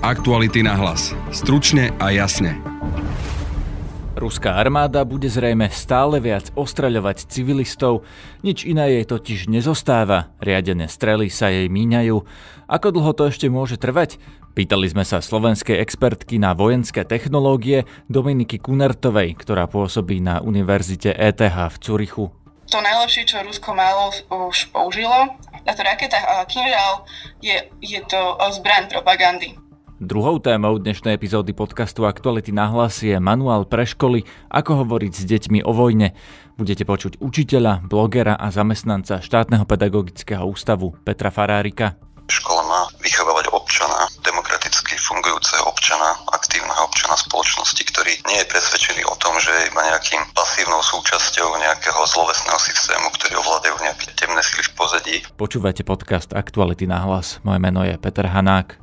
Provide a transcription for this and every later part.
Aktuality na hlas. Stručne a jasne. Ruská armáda bude zrejme stále viac ostreľovať civilistov, nič iné jej totiž nezostáva, riadené strely sa jej míňajú. Ako dlho to ešte môže trvať? Pýtali sme sa slovenskej expertky na vojenské technológie Dominiky Kunertovej, ktorá pôsobí na Univerzite ETH v Curychu. To najlepšie, čo Rusko málo už použilo, táto raketa Kinžal je to zbraň propagandy. Druhou témou dnešnej epizódy podcastu Aktuality na hlas je manuál pre školy, ako hovoriť s deťmi o vojne. Budete počuť učiteľa, blogera a zamestnanca štátneho pedagogického ústavu Petra Farárika. Škola má vychovávať občana, demokraticky fungujúceho občana, aktívneho občana spoločnosti, ktorý nie je presvedčený o tom, že je iba nejakým pasívnou súčasťou nejakého zlovesného systému, ktorý ovládajú nejaké temné sily v pozadí. Počúvajte podcast Aktuality na hlas. Moje meno je Peter Hanák.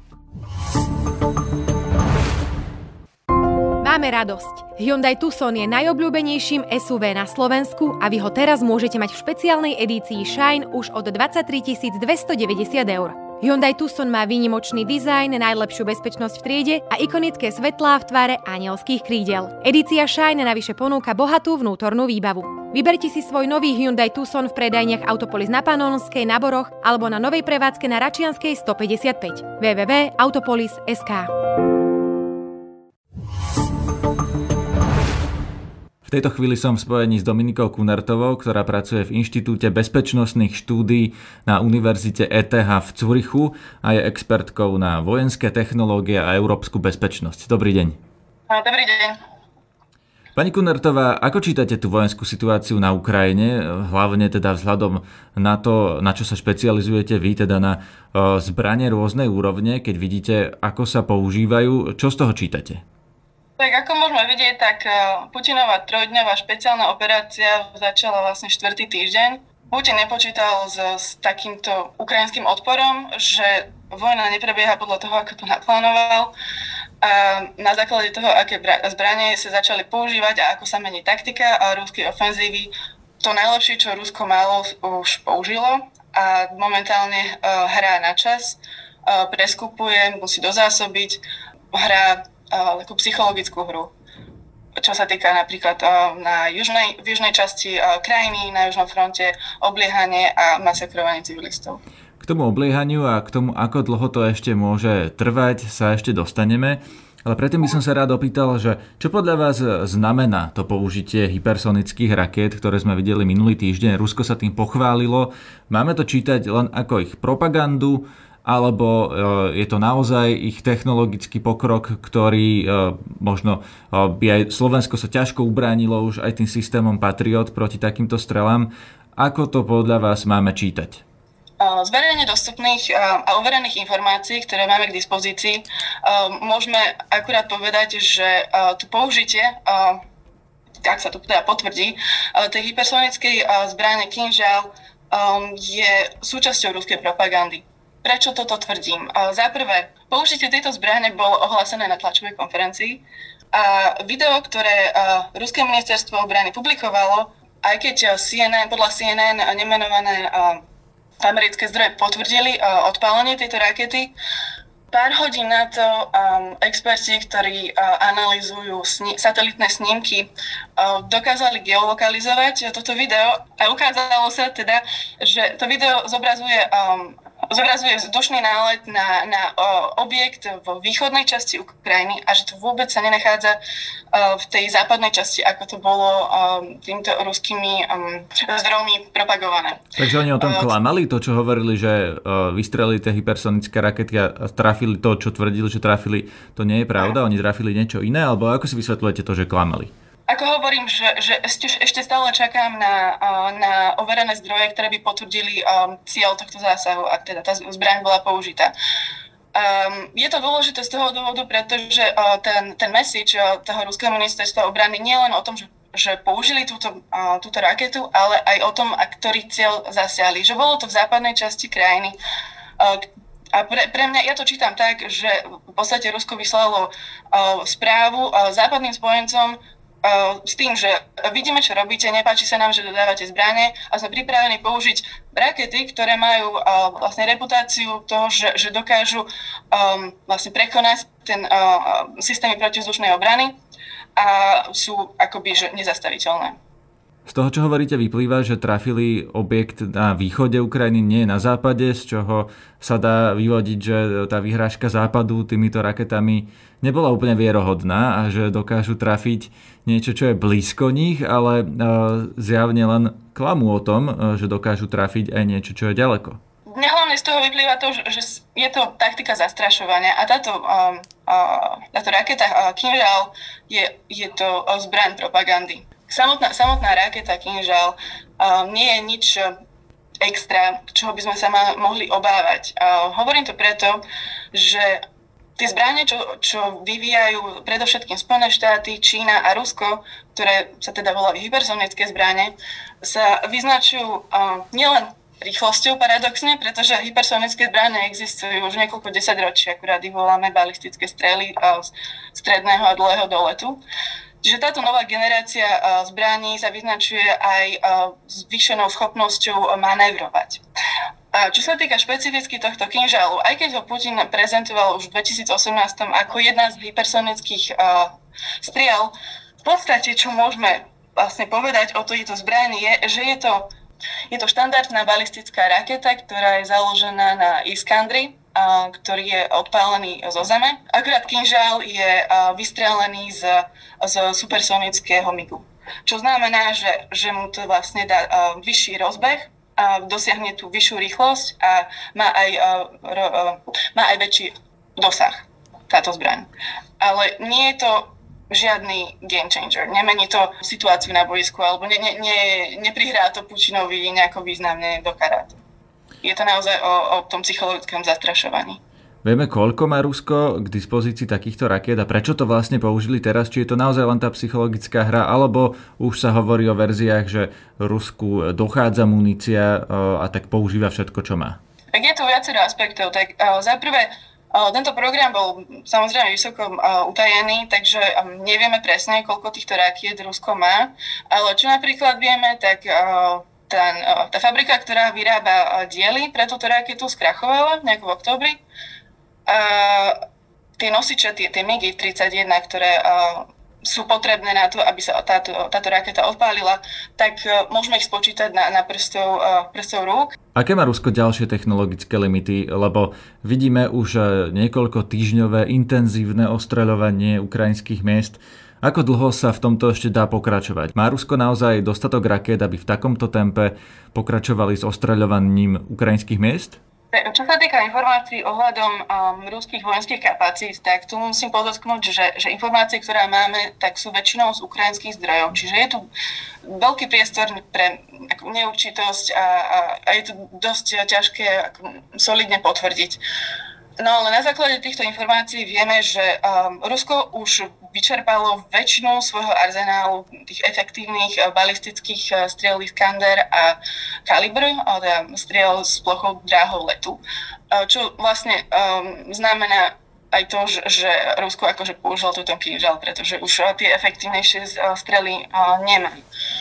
Máme radosť. Hyundai Tucson je najobľúbenejším SUV na Slovensku a vy ho teraz môžete mať v špeciálnej edícii Shine už od 23 290 eur. Hyundai Tucson má výnimočný dizajn, najlepšiu bezpečnosť v triede a ikonické svetlá v tvare anielských krídel. Edícia Shine navyše ponúka bohatú vnútornú výbavu. Vyberte si svoj nový Hyundai Tucson v predajniach Autopolis na Panonskej, na Boroch alebo na novej prevádzke na Račianskej 155. www.autopolis.sk. V tejto chvíli som v spojení s Dominikou Kunertovou, ktorá pracuje v Inštitúte bezpečnostných štúdií na Univerzite ETH v Curychu a je expertkou na vojenské technológie a európsku bezpečnosť. Dobrý deň. Dobrý deň. Pani Kunertová, ako čítate tú vojenskú situáciu na Ukrajine, hlavne teda vzhľadom na to, na čo sa špecializujete vy, teda na zbrane rôznej úrovne, keď vidíte, ako sa používajú, čo z toho čítate? Tak ako môžeme vidieť, tak Putinová trojdňová špeciálna operácia začala vlastne 4. týždeň. Putin nepočítal s takýmto ukrajinským odporom, že vojna neprebieha podľa toho, ako to naplánoval. A na základe toho, aké zbranie sa začali používať a ako sa mení taktika a ruskej ofenzívy, to najlepšie, čo Rusko málo už použilo a momentálne hrá na čas, preskupuje, musí dozásobiť, hrá takú psychologickú hru, čo sa týka napríklad v južnej časti krajiny, na južnom fronte, obliehanie a masakrovanie civilistov. K tomu obliehaniu a k tomu, ako dlho to ešte môže trvať, sa ešte dostaneme. Ale predtým by som sa rád opýtal, že čo podľa vás znamená to použitie hypersonických rakiet, ktoré sme videli minulý týždeň? Rusko sa tým pochválilo. Máme to čítať len ako ich propagandu, alebo je to naozaj ich technologický pokrok, ktorý možno by aj Slovensko sa ťažko ubránilo už aj tým systémom Patriot proti takýmto strelám. Ako to podľa vás máme čítať? Z verejne dostupných a overených informácií, ktoré máme k dispozícii, môžeme akurát povedať, že to použitie, ak sa to teda potvrdí, tej hypersonickej zbrane Kinžal je súčasťou ruskej propagandy. Prečo toto tvrdím? Za prvé, použitie tejto zbrane bolo ohlásené na tlačovej konferencii a video, ktoré ruské ministerstvo obrany publikovalo, aj keď podľa CNN nemenované americké zdroje potvrdili odpálenie tejto rakety, pár hodín na to experti, ktorí analyzujú satelitné snímky, dokázali geolokalizovať toto video a ukázalo sa teda, že to video zobrazuje vzdušný nálet na objekt vo východnej časti Ukrajiny a že to vôbec sa nenachádza v tej západnej časti, ako to bolo týmto ruskými zdrojmi propagované. Takže oni o tom klamali, to čo hovorili, že vystrelili tie hypersonické rakety a trafili to, čo tvrdili, že trafili, to nie je pravda? Oni trafili niečo iné? Alebo ako si vysvetľujete to, že klamali? Ako hovorím, že ešte stále čakám na overené zdroje, ktoré by potvrdili cieľ tohto zásahu, ak teda tá zbraň bola použitá. Je to dôležité z toho dôvodu, pretože ten message toho ruského ministerstva obrany nie len o tom, že použili túto raketu, ale aj o tom, ktorý cieľ zasiahli. Že bolo to v západnej časti krajiny. A pre mňa, ja to čítam tak, že v podstate Rusko vyslalo správu západným spojencom, s tým, že vidíme, čo robíte, nepáči sa nám, že dodávate zbrane a sme pripravení použiť rakety, ktoré majú vlastne reputáciu toho, že dokážu vlastne prekonať ten systémy protivzdušnej obrany a sú akoby že nezastaviteľné. Z toho, čo hovoríte, vyplýva, že trafili objekt na východe Ukrajiny, nie na západe, z čoho sa dá vyvodiť, že tá vyhrážka západu týmito raketami nebola úplne vierohodná a že dokážu trafiť niečo, čo je blízko nich, ale zjavne len klamú o tom, že dokážu trafiť aj niečo, čo je ďaleko. Mňa hlavne z toho vyplýva to, že je to taktika zastrašovania a táto raketa Kinžal je to zbraň propagandy. Samotná raketa Kinžal nie je nič extra, čoho by sme sa mohli obávať. Hovorím to preto, že tie zbrane, čo vyvíjajú predovšetkým Spojené štáty, Čína a Rusko, ktoré sa teda volajú hypersonické zbrane, sa vyznačujú nielen rýchlosťou paradoxne, pretože hypersonické zbrane existujú už niekoľko desaťročí, akurát ich voláme balistické strely stredného a dlhého doletu. Čiže táto nová generácia zbraní sa vyznačuje aj zvýšenou schopnosťou manévrovať. Čo sa týka špecificky tohto Kinžalu, aj keď ho Putin prezentoval už v 2018 ako jedna z hypersonických striel, v podstate, čo môžeme vlastne povedať o tejto zbrani je, že je to štandardná balistická raketa, ktorá je založená na Iskandri, ktorý je odpálený zo zeme. Akurát Kinžal je vystrelený z supersonického migu. Čo znamená, že mu to vlastne dá vyšší rozbeh, dosiahne tú vyššiu rýchlosť a má aj väčší dosah táto zbraň. Ale nie je to žiadny game changer. Nemení to situáciu na boisku alebo neprihrá to Putinovi nejako významne do karát. Je to naozaj o tom psychologickom zastrašovaní. Vieme, koľko má Rusko k dispozícii takýchto rakiet a prečo to vlastne použili teraz? Či je to naozaj len tá psychologická hra, alebo už sa hovorí o verziách, že Rusku dochádza munícia a tak používa všetko, čo má? Tak je tu viacero aspektov. Tak zaprvé, tento program bol samozrejme vysoko utajený, takže nevieme presne, koľko týchto rakiet Rusko má, ale čo napríklad vieme, tak tá fabrika, ktorá vyrába diely pre túto raketu, skrachovala nejako v októbri. Tie nosiče, tie MiG-31, ktoré sú potrebné na to, aby sa táto raketa odpálila, tak môžeme ich spočítať na prstov rúk. Aké má Rusko ďalšie technologické limity? Lebo vidíme už niekoľko týždňové intenzívne ostreľovanie ukrajinských miest. Ako dlho sa v tomto ešte dá pokračovať? Má Rusko naozaj dostatok raket, aby v takomto tempe pokračovali s ostreľovaním ukrajinských miest? Čo sa týka informácií ohľadom ruských vojenských kapacít, tak tu musím podotknúť, že informácie, ktoré máme, tak sú väčšinou z ukrajinských zdrojov. Čiže je tu veľký priestor pre neurčitosť a je to dosť ťažké solidne potvrdiť. No ale na základe týchto informácií vieme, že Rusko už vyčerpalo väčšinu svojho arzenálu tých efektívnych balistických striel Iskander a Kalibr, teda striel s plochou dráhou letu. Čo vlastne znamená aj to, že Rusko akože použilo túto Kinžal, pretože už tie efektívnejšie strely nemá.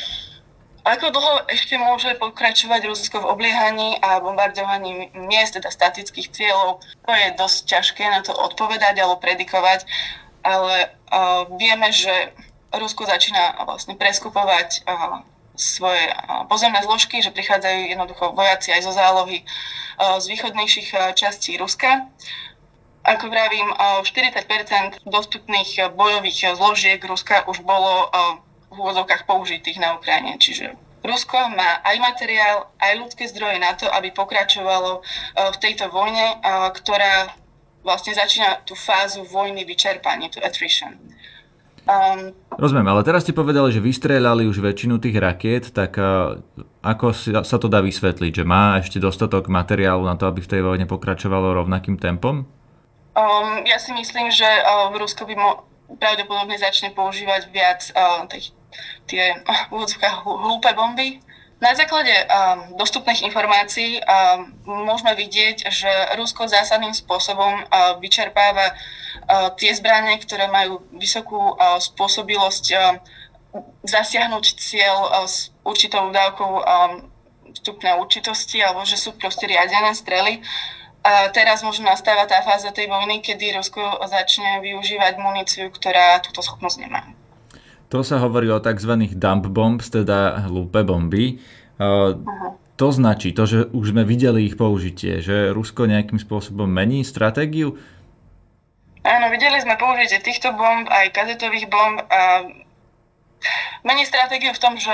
Ako dlho ešte môže pokračovať Rusko v obliehaní a bombardovaní miest, teda statických cieľov? To je dosť ťažké na to odpovedať alebo predikovať, ale vieme, že Rusko začína vlastne preskupovať svoje pozemné zložky, že prichádzajú jednoducho vojaci aj zo zálohy z východnejších častí Ruska. Ako vravím, 40% dostupných bojových zložiek Ruska už bolo v úvodzovkách použitých na Ukrajine. Čiže Rusko má aj materiál, aj ľudské zdroje na to, aby pokračovalo v tejto vojne, ktorá vlastne začína tú fázu vojny vyčerpania, tú attrition. Rozumiem, ale teraz ste povedali, že vystrieľali už väčšinu tých rakiet, tak ako sa to dá vysvetliť? Že má ešte dostatok materiálu na to, aby v tej vojne pokračovalo rovnakým tempom? Ja si myslím, že Rusko by pravdepodobne začne používať viac tie hlúpe bomby. Na základe dostupných informácií môžeme vidieť, že Rusko zásadným spôsobom vyčerpáva tie zbrane, ktoré majú vysokú spôsobilosť zasiahnuť cieľ s určitou dávkou stupňa určitosti, alebo že sú proste riadené strely. A teraz možno nastáva tá fáza tej vojny, kedy Rusko začne využívať muníciu, ktorá túto schopnosť nemá. To sa hovorí o tzv. Dump bombs, teda hlúpe bomby. To značí to, že už sme videli ich použitie, že Rusko nejakým spôsobom mení stratégiu? Áno, videli sme použitie týchto bomb, aj kazetových bomb a mení stratégiu v tom, že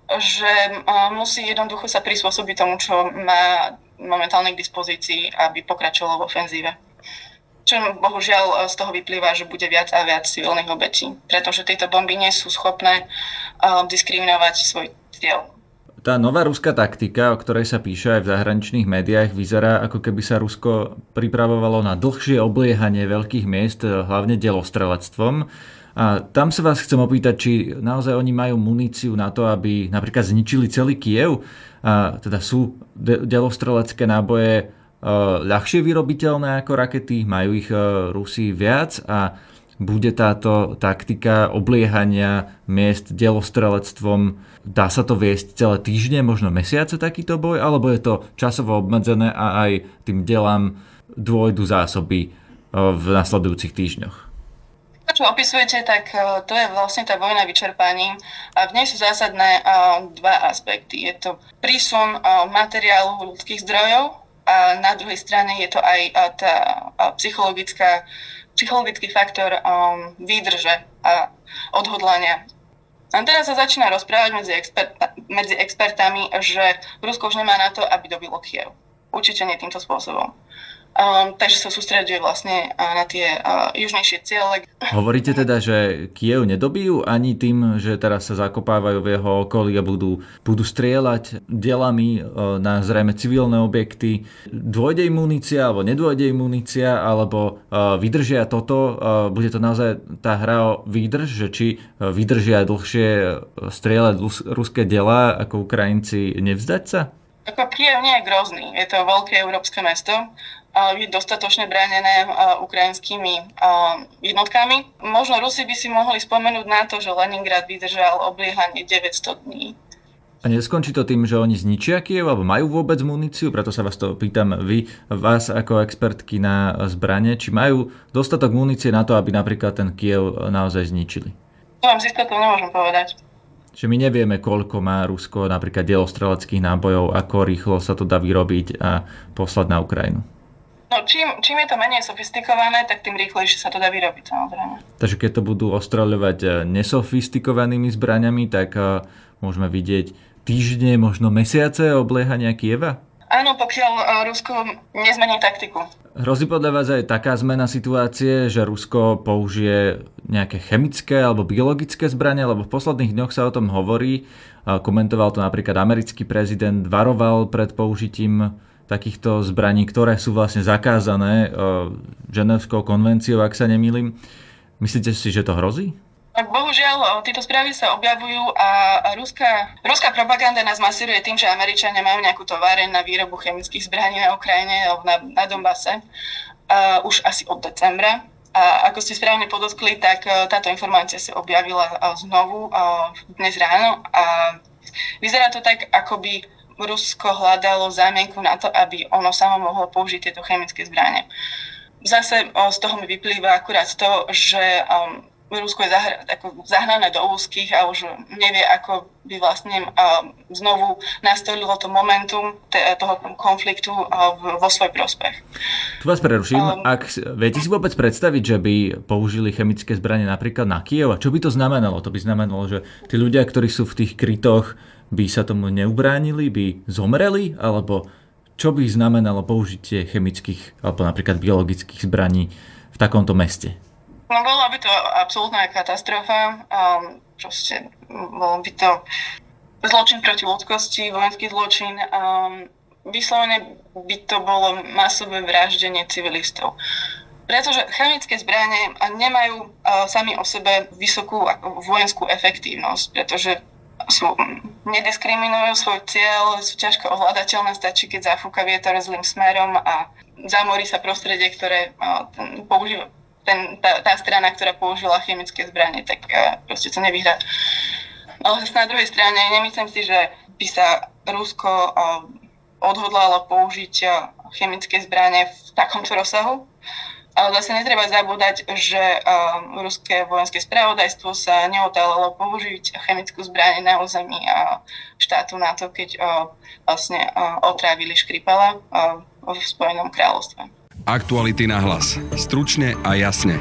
musí jednoducho sa prispôsobiť tomu, čo má momentálne k dispozícii, aby pokračovalo v ofenzíve. Čo bohužiaľ z toho vyplýva, že bude viac a viac civilných obetí, pretože tieto bomby nie sú schopné diskriminovať svoj cieľ. Tá nová ruská taktika, o ktorej sa píše aj v zahraničných médiách, vyzerá, ako keby sa Rusko pripravovalo na dlhšie obliehanie veľkých miest, hlavne delostrelectvom. A tam sa vás chcem opýtať, či naozaj oni majú muníciu na to, aby napríklad zničili celý Kyjev. A teda sú delostrelecké náboje ľahšie vyrobiteľné ako rakety, majú ich Rusi viac a bude táto taktika obliehania miest delostrelectvom, dá sa to viesť celé týždne, možno mesiace takýto boj, alebo je to časovo obmedzené a aj tým delám dôjdu zásoby v nasledujúcich týždňoch? To, čo opisujete, tak to je vlastne tá vojna vyčerpaním a v nej sú zásadné dva aspekty. Je to prísun materiálu ľudských zdrojov a na druhej strane je to aj tá psychologický faktor výdrže a odhodlania. A teraz sa začína rozprávať medzi expertami, že Rusko už nemá na to, aby dobilo Kyjev. Určite nie týmto spôsobom. Takže sa sústreďuje vlastne na tie južnejšie ciele. Hovoríte teda, že Kyjev nedobijú ani tým, že teraz sa zakopávajú v jeho okolí a budú strieľať delami na zrejme civilné objekty. Dôjde im munícia, alebo nedôjde im munícia, alebo vydržia toto? Bude to naozaj tá hra o výdrž, že či vydržia dlhšie strieľať ruské delá ako Ukrajinci, nevzdať sa? Ako Kyjev nie je grozný, je to veľké európske mesto, je dostatočne bránené ukrajinskými jednotkami. Možno Rusi by si mohli spomenúť na to, že Leningrad vydržal obliehanie 900 dní. A neskončí to tým, že oni zničia Kyjev, alebo majú vôbec muníciu? Preto sa vás to pýtam vás ako expertky na zbrane, či majú dostatok munície na to, aby napríklad ten Kyjev naozaj zničili? To vám z istotou nemôžem povedať. Že my nevieme, koľko má Rusko napríklad delostreleckých nábojov, ako rýchlo sa to dá vyrobiť a poslať na Ukrajinu. No, čím je to menej sofistikované, tak tým rýchlejšie sa to dá vyrobiť, samozrejme. Takže keď to budú ostreľovať nesofistikovanými zbraňami, tak môžeme vidieť týždne, možno mesiace obliehania Kyjeva? Áno, pokiaľ Rusko nezmení taktiku. Hrozí podľa vás aj taká zmena situácie, že Rusko použije nejaké chemické alebo biologické zbrane, lebo v posledných dňoch sa o tom hovorí. Komentoval to napríklad americký prezident, varoval pred použitím takýchto zbraní, ktoré sú vlastne zakázané Ženevskou konvenciou, ak sa nemýlim. Myslíte si, že to hrozí? Bohužiaľ, tieto správy sa objavujú a ruská propaganda nás masíruje tým, že Američania majú nejakú továreň na výrobu chemických zbraní na Ukrajine, na Donbase, už asi od decembra. A ako ste správne podotkli, tak táto informácia sa objavila znovu dnes ráno a vyzerá to tak, ako by Rusko hľadalo zámienku na to, aby ono samo mohlo použiť tieto chemické zbrane. Zase z toho mi vyplýva akurát to, že Rusko je zahnané do úzkých a už nevie, ako by vlastne znovu nastolilo to momentum toho konfliktu vo svoj prospech. Tu vás preruším. Viete si vôbec predstaviť, že by použili chemické zbrane napríklad na Kyjev? A čo by to znamenalo? To by znamenalo, že tí ľudia, ktorí sú v tých krytoch, by sa tomu neubránili, by zomreli? Alebo čo by znamenalo použitie chemických alebo napríklad biologických zbraní v takomto meste? No, bola by to absolútna katastrofa. Proste bol by to zločin proti ľudskosti, vojenský zločin. Vyslovene by to bolo masové vraždenie civilistov. Pretože chemické zbrane nemajú sami o sebe vysokú vojenskú efektívnosť, pretože nediskriminujú svoj cieľ, sú ťažko ovládateľné, stačí, keď zafúka vietor zlým smerom a zamorí sa prostredie, ktoré používa tá strana, ktorá použila chemické zbranie, tak proste to nevyhrá. Ale na druhej strane nemyslím si, že by sa Rusko odhodlalo použiť chemické zbrane v takomto rozsahu. Ale zase netreba zabúdať, že ruské vojenské spravodajstvo sa neotálalo použiť chemickú zbraň na území štátu NATO, keď vlastne otrávili Škripala v Spojenom kráľovstve. Aktuality na hlas. Stručne a jasne.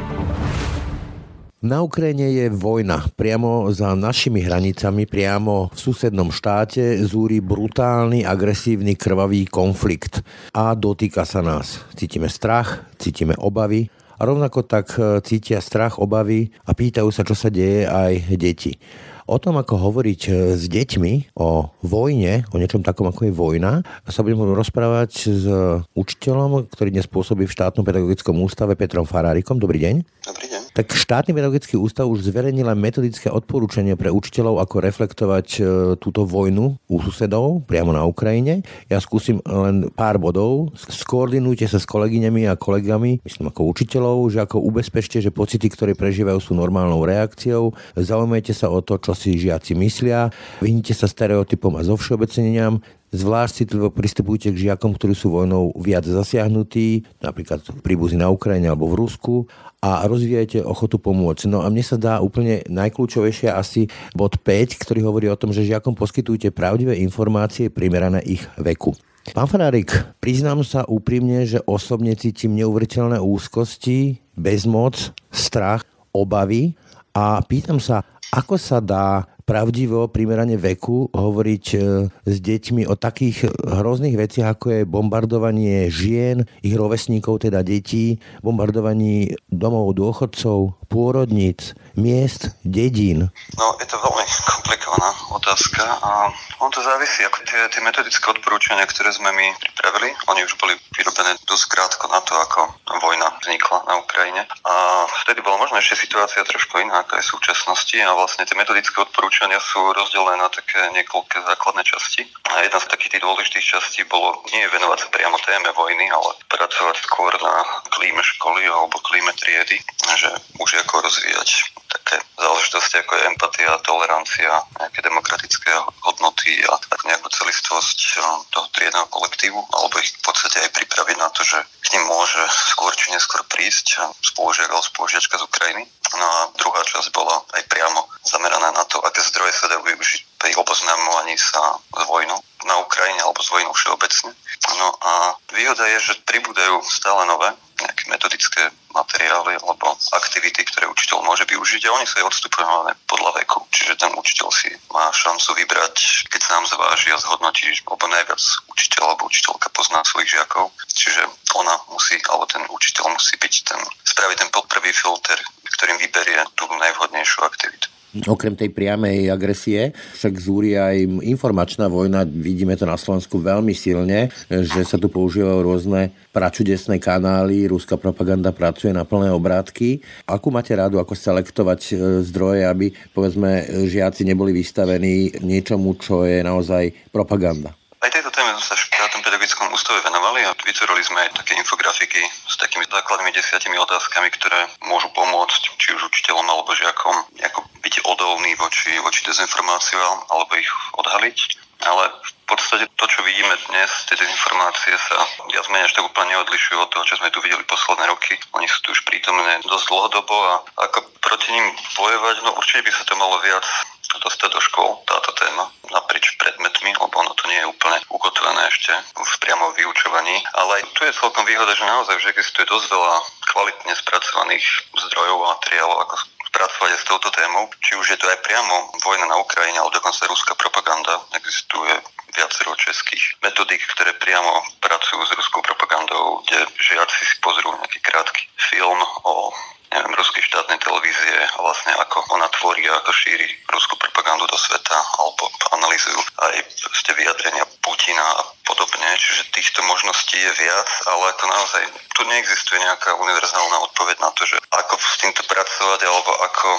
Na Ukrajine je vojna. Priamo za našimi hranicami, priamo v susednom štáte zúri brutálny, agresívny, krvavý konflikt. A dotýka sa nás. Cítime strach, cítime obavy a rovnako tak cítia strach, obavy a pýtajú sa, čo sa deje aj deti. O tom, ako hovoriť s deťmi o vojne, o niečom takom, ako je vojna, sa budem rozprávať s učiteľom, ktorý dnes pôsobí v štátnom pedagogickom ústave, Petrom Farárikom. Dobrý deň. Dobrý deň. Tak štátny pedagogický ústav už zverejnil metodické odporúčanie pre učiteľov, ako reflektovať túto vojnu u susedov priamo na Ukrajine. Ja skúsim len pár bodov. Skoordinujte sa s kolegyňami a kolegami, myslím ako učiteľov, že ako ubezpečte, že pocity, ktoré prežívajú, sú normálnou reakciou. Zaujímajte sa o to, čo si žiaci myslia. Vyhnite sa stereotypom a zovšeobecneniam. Zvlášť citlivo pristupujte k žiakom, ktorí sú vojnou viac zasiahnutí, napríklad príbuzní na Ukrajine alebo v Rusku, a rozvíjajte ochotu pomôcť. No a mne sa dá úplne najkľúčovejšie asi bod 5, ktorý hovorí o tom, že žiakom poskytujte pravdivé informácie primerané ich veku. Pán Farárik, priznám sa úprimne, že osobne cítim neuveriteľné úzkosti, bezmoc, strach, obavy a pýtam sa, ako sa dá pravdivo, primerane veku hovoriť s deťmi o takých hrozných veciach, ako je bombardovanie žien, ich rovesníkov, teda detí, bombardovaní domov dôchodcov, pôrodníc, miest, dedín. No, je to veľmi komplikovaná otázka a on to závisí, ako tie metodické odporúčania, ktoré sme my pripravili, oni už boli vyrobené dosť krátko na to, ako vojna vznikla na Ukrajine. A vtedy bola možno ešte situácia trošku iná, ako je v súčasnosti a vlastne tie metodické odporúčania sú rozdelené na také niekoľké základné časti. A jedna z takých tých dôležitých častí bolo nie venovať sa priamo téme vojny, ale pracovať skôr na klíme školy alebo klíme triedy, že už ako rozvíjať také záležitosti, ako je empatia, tolerancia, nejaké demokratické hodnoty a tak nejakú celistvosť toho triedného kolektívu, alebo ich v podstate aj pripraviť na to, že k nim môže skôr či neskôr prísť spolužiak alebo spolužiačka z Ukrajiny. No a druhá časť bola aj priamo zameraná na to, aké zdroje sa dajú využiť pri oboznamovaní sa s vojnou na Ukrajine alebo s vojnou všeobecne. No a výhoda je, že pribúdajú stále nové nejaké metodické materiály alebo aktivity, ktoré učiteľ môže využiť a oni sú aj odstupňované podľa veku. Čiže ten učiteľ si má šancu vybrať, keď sám zváži a zhodnotí, lebo najviac učiteľ alebo učiteľka pozná svojich žiakov. Čiže ona musí, alebo ten učiteľ musí spraviť ten prvý filter, ktorým vyberie tú najvhodnejšiu aktivitu. Okrem tej priamej agresie však zúri aj informačná vojna. Vidíme to na Slovensku veľmi silne, že sa tu používajú rôzne pračudesné kanály, ruská propaganda pracuje na plné obrátky. Akú máte radu, ako selektovať zdroje, aby povedzme žiaci neboli vystavení niečomu, čo je naozaj propaganda? Aj tejto téme sme sa v štátnom pedagogickom ústave venovali a vytvorili sme aj také infografiky s takými základnými 10 otázkami, ktoré môžu pomôcť či už učiteľom alebo žiakom nejako byť odolný voči dezinformáciám alebo ich odhaliť. Ale v podstate to, čo vidíme dnes, tie dezinformácie sa viac menej až tak úplne neodlišujú od toho, čo sme tu videli posledné roky. Oni sú tu už prítomné dosť dlhodobo a ako proti nim bojovať, no určite by sa to malo viac dostať do škôl, táto téma, naprieč predmetmi, lebo ono to nie je úplne ukotvené ešte v priamo vyučovaní. Ale aj tu je celkom výhoda, že naozaj že existuje dosť veľa kvalitne spracovaných zdrojov a materiálov, ako pracovať s touto témou. Či už je to aj priamo vojna na Ukrajine, ale dokonca ruská propaganda. Existuje viacero českých metodík, ktoré priamo pracujú s ruskou propagandou, kde žiaci si pozrú nejaký krátky film o ruskej štátnej televízie a vlastne ako ona tvorí a ako šíri ruskú propagandu do sveta, alebo analýzujú aj vyjadrenia Putina a podobne. Čiže týchto možností je viac, ale to naozaj tu neexistuje nejaká univerzálna odpoveď na to, že ako s týmto pracovať alebo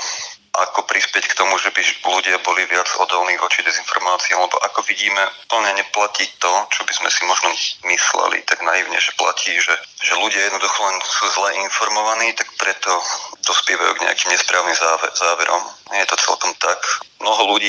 ako prispieť k tomu, že by ľudia boli viac odolní voči dezinformáciám, lebo ako vidíme, plne neplatí to, čo by sme si možno mysleli tak naivne, že platí, že ľudia jednoducho len sú zle informovaní, tak preto dospievajú k nejakým nesprávnym záverom. Nie je to celkom tak. Mnoho ľudí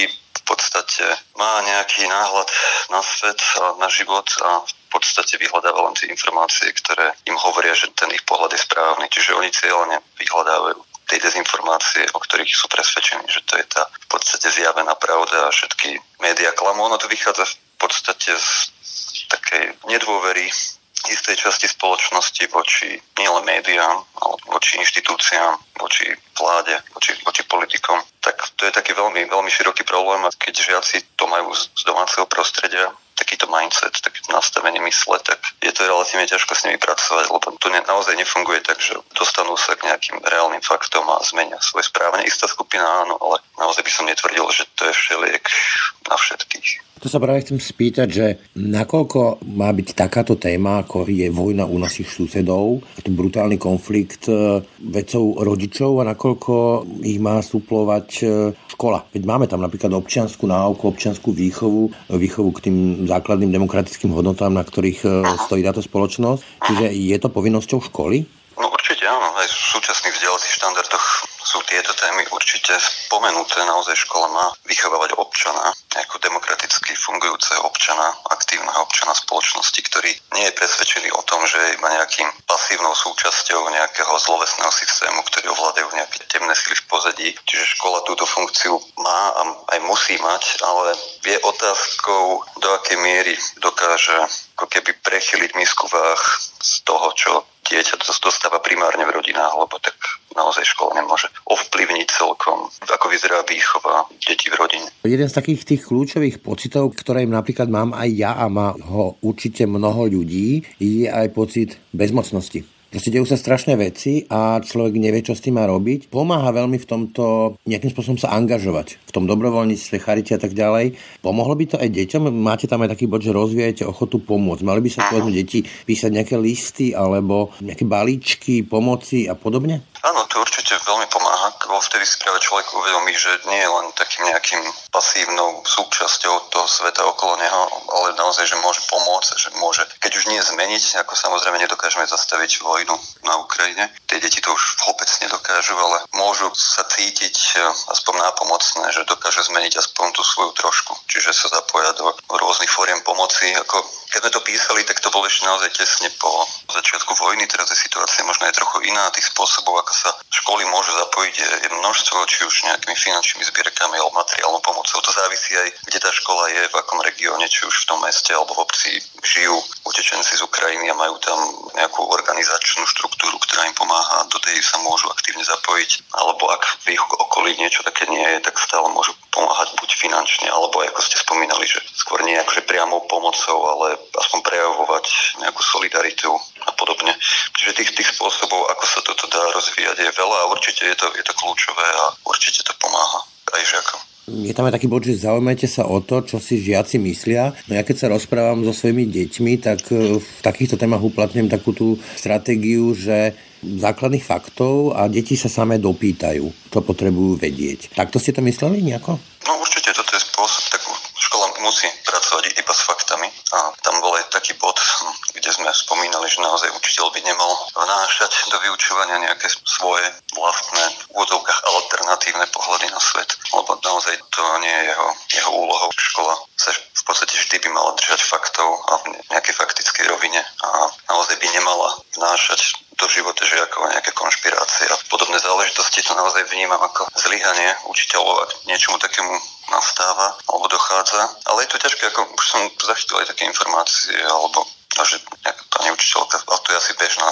v podstate má nejaký náhľad na svet a na život a v podstate vyhľadáva len tie informácie, ktoré im hovoria, že ten ich pohľad je správny. Čiže oni cieľne vyhľadávajú tej dezinformácie, o ktorých sú presvedčení, že to je tá v podstate zjavená pravda a všetky médiá klamú. Ono to vychádza v podstate z takej nedôvery istej časti spoločnosti voči nielen médiám, ale voči inštitúciám, voči vláde, voči politikom. Tak to je taký veľmi, veľmi široký problém a keď žiaci to majú z domáceho prostredia, takýto mindset, takéto nastavenie mysle, tak je to relatívne ťažko s nimi pracovať, lebo to naozaj nefunguje tak, že dostanú sa k nejakým reálnym faktom a zmenia svoje správanie. Istá skupina áno, ale naozaj by som netvrdil, že to je všeliek na všetkých. To sa práve chcem spýtať, že nakoľko má byť takáto téma, ako je vojna u našich susedov, brutálny konflikt vecou rodičov a nakoľko ich má suplovať škola. Veď máme tam napríklad občiansku náuku, občiansku výchovu k tým základným demokratickým hodnotám, na ktorých stojí táto spoločnosť. Čiže je to povinnosťou školy? No určite áno, aj v súčasných vzdelávacích štandardoch sú tieto témy určite spomenuté. Naozaj škola má vychovávať občana, ako demokraticky fungujúceho občana, aktívneho občana spoločnosti, ktorý nie je presvedčený o tom, že je iba nejakým pasívnou súčasťou nejakého zlovesného systému, ktorý ovládajú nejaké temné sily v pozadí. Čiže škola túto funkciu má a aj musí mať, ale je otázkou, do akej miery dokáže ako keby prechyliť misku váh z toho, čo dieťa dostáva primárne v rodinách, lebo tak naozaj škola nemôže ovplyvniť celkom, ako vyzerá výchova detí v rodine. Jeden z takých tých kľúčových pocitov, ktoré napríklad mám aj ja a má ho určite mnoho ľudí, je aj pocit bezmocnosti. Proste dejú sa strašné veci a človek nevie, čo s tým má robiť. Pomáha veľmi v tomto nejakým spôsobom sa angažovať. V tom dobrovoľníctve, charite a tak ďalej. Pomohlo by to aj deťom? Máte tam aj taký bod, že rozvíjate ochotu pomôcť. Mali by sa povedzme deti písať nejaké listy alebo nejaké balíčky, pomoci a podobne? Áno, to určite veľmi pomáha, lebo vtedy si práve človek uvedomí, že nie je len takým nejakým pasívnou súčasťou toho sveta okolo neho, ale naozaj, že môže pomôcť, že môže, keď už nie zmeniť, ako samozrejme nedokážeme zastaviť vojnu na Ukrajine, tie deti to už vôbec nedokážu, ale môžu sa cítiť aspoň nápomocné, že dokážu zmeniť aspoň tú svoju trošku, čiže sa zapoja do rôznych fóriem pomoci. Keď sme to písali, tak to bolo ešte naozaj tesne po začiatku vojny, teraz je situácia možno aj trochu iná, tých spôsobov, ako sa školy môžu zapojiť, je množstvo, či už nejakými finančnými zbierkami alebo materiálnou pomocou. To závisí aj, kde tá škola je, v akom regióne, či už v tom meste alebo v obci žijú utečenci z Ukrajiny a majú tam nejakú organizačnú štruktúru, ktorá im pomáha, do tej sa môžu aktívne zapojiť, alebo ak v ich okolí niečo také nie je, tak stále môžu pomáhať buď finančne, alebo ako ste spomínali, že skôr nie akože priamou pomocou, ale aspoň prejavovať nejakú solidaritu a podobne. Čiže tých spôsobov, ako sa toto dá rozvíjať, je veľa a určite je to kľúčové a určite to pomáha aj žiakom. Je tam aj taký bod, že zaujímajte sa o to, čo si žiaci myslia. No ja keď sa rozprávam so svojimi deťmi, tak v takýchto témach uplatňujem takú tú stratégiu, že základných faktov a deti sa samé dopýtajú, čo potrebujú vedieť. Takto ste to mysleli nejako? No určite toto je spôsob, tak škola musí pracovať iba s faktami a tam bol aj taký bod, kde sme spomínali, že naozaj učiteľ by nemal vnášať do vyučovania nejaké svoje vlastné v úvodzovkách alternatívne pohľady na svet, lebo naozaj to nie je jeho úlohou. Škola sa v podstate vždy by mala držať faktov a v nejakej faktickej rovine a naozaj by nemala vnášať do života žiakov nejaké konšpirácie a podobné záležitosti. To naozaj vnímam ako zlyhanie učiteľov, ak niečomu takému nastáva alebo dochádza. Ale je to ťažké, ako už som zachytil aj také informácie, alebo že nejaká pani učiteľka, a to je asi bežná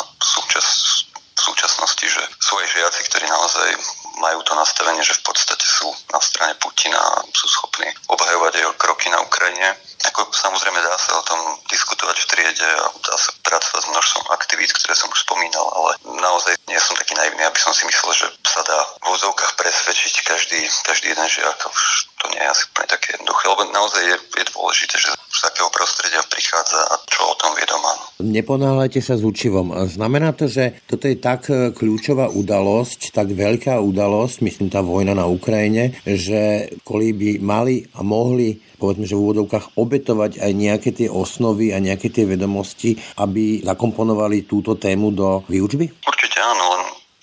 v súčasnosti, že sú aj žiaci, ktorí naozaj majú to nastavenie, že v podstate sú na strane Putina a sú schopní obhajovať jeho kroky na Ukrajine. Ako samozrejme dá sa o tom diskutovať v triede a dá sa pracovať s množstvom aktivít, ktoré som už spomínal, ale naozaj nie som taký naivný, aby som si myslel, že sa dá v úzovkách presvedčiť každý jeden žiak. Už to nie je asi úplne také jednoduché, lebo naozaj je dôležité, že z takého prostredia prichádza a čo o tom vie doma. Neponáhľajte sa s učivom. Znamená to, že toto je tak kľúčová udalosť, tak veľká udalosť, myslím tá vojna na Ukrajine, že školy by mali a mohli, povedzme, že v úvodovkách obetovať aj nejaké tie osnovy a nejaké tie vedomosti, aby zakomponovali túto tému do výučby? Určite áno, len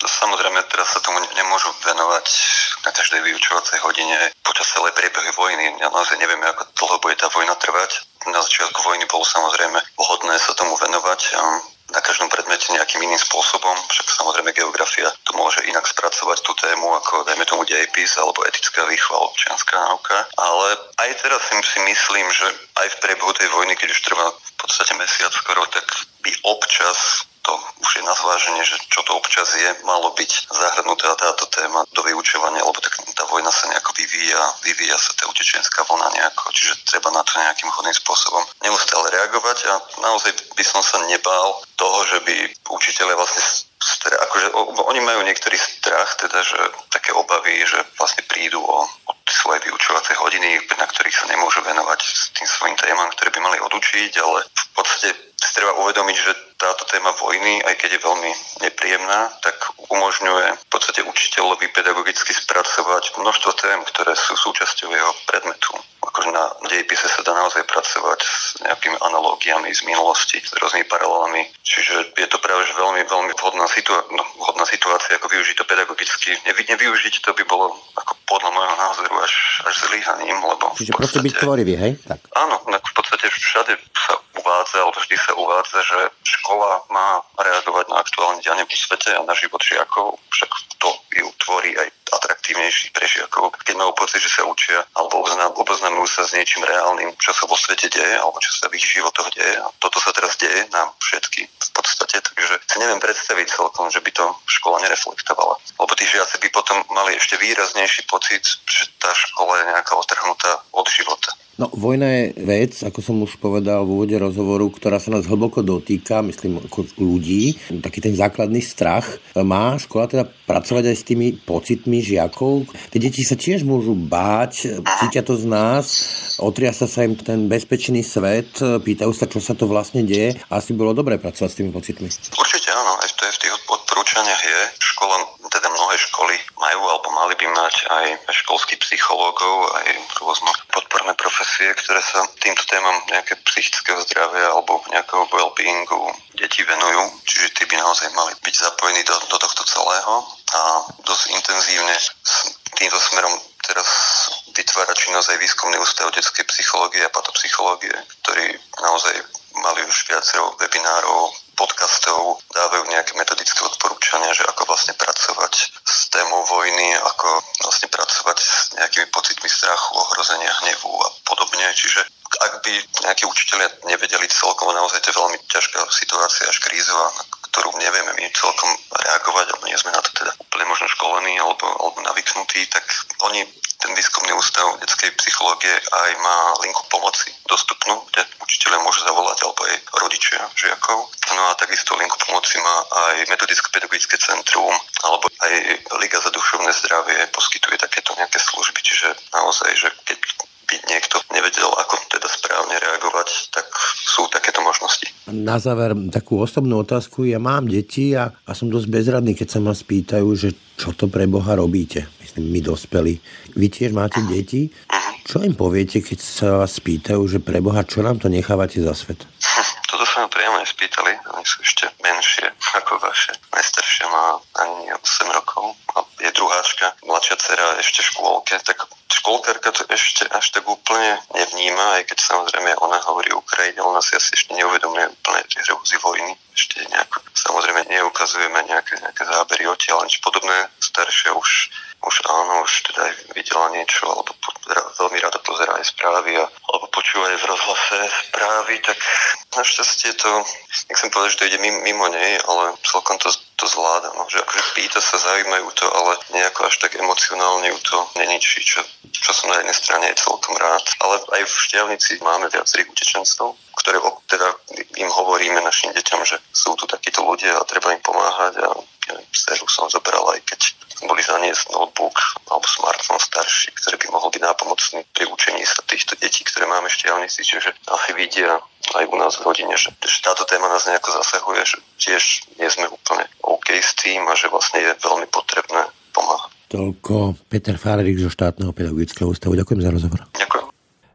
Samozrejme, teraz sa tomu nemôžu venovať na každej vyučovacej hodine počas celej priebehy vojny. Ja naozaj neviem, ako dlho bude tá vojna trvať. Na začiatku vojny bolo samozrejme vhodné sa tomu venovať na každom predmete nejakým iným spôsobom, však samozrejme geografia tu môže inak spracovať tú tému ako dajme tomu dejepis alebo etická výchova, občianska náuka, ale aj teraz si myslím, že aj v priebehu tej vojny, keď už trvá v podstate mesiac skoro, tak by občas, to už je na zváženie, že čo to občas je, malo byť zahrnutá táto téma do vyučovania, lebo tak tá vojna sa nejako vyvíja sa tá utečenská vlna nejako, čiže treba na to nejakým vhodným spôsobom neustále reagovať a naozaj by som sa nebál toho, že by učitelia vlastne akože oni majú niektorý strach, teda, že také obavy, že vlastne prídu o svoje vyučovacie hodiny, na ktorých sa nemôžu venovať s tým svojím témam, ktoré by mali odučiť, ale v podstate si treba uvedomiť, že táto téma vojny, aj keď je veľmi nepríjemná, tak umožňuje v podstate učiteľovi pedagogicky spracovať množstvo tém, ktoré sú súčasťou jeho predmetu. Akože na dejepise sa dá naozaj pracovať s nejakými analógiami z minulosti, s rôznymi paralelami. Čiže je to práve veľmi, veľmi vhodná situácia, ako využiť to pedagogicky. Nevyužiť to by bolo ako podľa môjho názoru až zlyhaním, lebo čiže proste byť tvorivý, hej? Tak. Áno, v podstate všade sa uvádza, alebo vždy sa uvádza, že škola má reagovať na aktuálne dianie v svete a na život žiakov, však to ju tvorí aj atraktívnejší pre žiakov. Keď majú pocit, že sa učia alebo oboznamujú sa s niečím reálnym, čo sa vo svete deje alebo čo sa v ich životoch deje. A toto sa teraz deje nám všetky v podstate, takže si neviem predstaviť celkom, že by to škola nereflektovala. Lebo tí žiaci by potom mali ešte výraznejší pocit, že tá škola je nejaká odtrhnutá od života. No, vojna je vec, ako som už povedal v úvode rozhovoru, ktorá sa nás hlboko dotýka, myslím, ako ľudí. Taký ten základný strach. Má škola teda pracovať aj s tými pocitmi žiakov? Tie deti sa tiež môžu báť, cítia to z nás, otriasa sa im ten bezpečný svet, pýtajú sa, čo sa to vlastne deje. Asi bolo dobré pracovať s tými pocitmi. Určite áno, aj to je v tých odporúčaniach je. Škola, teda mnohé školy majú alebo mali by mať aj školských psychológov, aj rôzne podporné profesie, ktoré sa týmto témam nejaké psychického zdravia alebo nejakého well-beingu detí venujú. Čiže tí by naozaj mali byť zapojení do tohto celého a dosť intenzívne s týmto smerom teraz vytvára činnosť aj Výskumný ústav detskej psychológie a patopsychológie, ktorí naozaj mali už viacero webinárov, podcastov, dávajú nejaké metodické odporúčania, že ako vlastne pracovať s témou vojny, ako vlastne pracovať s nejakými pocitmi strachu, ohrozenia, hnevu a podobne. Čiže ak by nejakí učitelia nevedeli celkom, naozaj to je veľmi ťažká situácia, až krízová, na ktorú nevieme my celkom reagovať, alebo nie sme na to teda úplne možno školení alebo navyknutí, tak oni, ten Výskumný ústav detskej psychológie, aj má linku pomoci dostupnú, kde učitelia môžu zavolať, alebo aj rodičia žiakov. No a takisto linku pomoci má aj Metodicko-pedagogické centrum, alebo aj Liga za duševné zdravie poskytuje takéto nejaké služby, čiže naozaj, že keď by niekto nevedel, ako teda správne reagovať, tak sú takéto možnosti. Na záver takú osobnú otázku. Ja mám deti a som dosť bezradný, keď sa ma spýtajú, že čo to pre Boha robíte. Myslím, my dospelí. Vy tiež máte deti? Čo im poviete, keď sa vás spýtajú, že pre Boha, čo nám to nechávate za svet? Toto sa ma priamo nespýtali. Oni sú ešte menšie ako vaše. Najstaršia má ani 8 rokov a je druháčka. Mladšia dcera ešte v škôlke, tak škôlkarka to ešte až tak úplne nevníma, aj keď samozrejme ona hovorí o Ukrajine, ona si asi ešte neuvedomuje úplne tie hrôzy vojny. Ešte nejako, samozrejme neukazujeme nejaké zábery odtiaľ, nič podobné. Staršia už áno, už teda aj videla niečo, alebo veľmi rada pozerá aj správy, alebo počúva aj v rozhlase správy, tak našťastie to, nechcem povedať, že to ide mimo nej, ale celkom to zvláda, no, že akože pýta sa, zaujímajú to, ale nejako až tak emocionálne ju to neničí, čo som na jednej strane je celkom rád. Ale aj v Štiavnici máme viacerých utečencov, ktoré teda im hovoríme našim deťom, že sú tu takíto ľudia a treba im pomáhať a dceru som zobral, aj keď boli zaniesť notebook alebo smartphone starší, ktorý by mohol byť nápomocný pri učení sa týchto detí, ktoré máme v Štiavnici, čiže asi vidia aj u nás v rodine, že táto téma nás nejako zasahuje, že tiež nie sme úplne OK s tým a že vlastne je veľmi potrebné pomáhať. Toľko Peter Fárerik zo Štátneho pedagogického ústavu. Ďakujem za rozhovor. Ďakujem.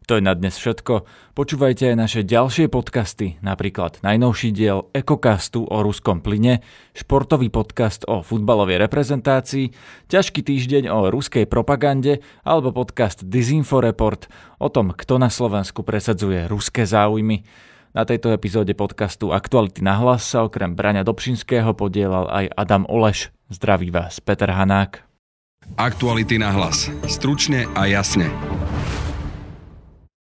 To je na dnes všetko. Počúvajte aj naše ďalšie podcasty, napríklad najnovší diel Ekokastu o ruskom plyne, športový podcast o futbalovej reprezentácii, ťažký týždeň o ruskej propagande alebo podcast Disinfo Report o tom, kto na Slovensku presadzuje ruské záujmy. Na tejto epizóde podcastu Aktuality na hlas sa okrem Braňa Dobšinského podielal aj Adam Oleš. Zdraví vás Peter Hanák. Aktuality na hlas. Stručne a jasne.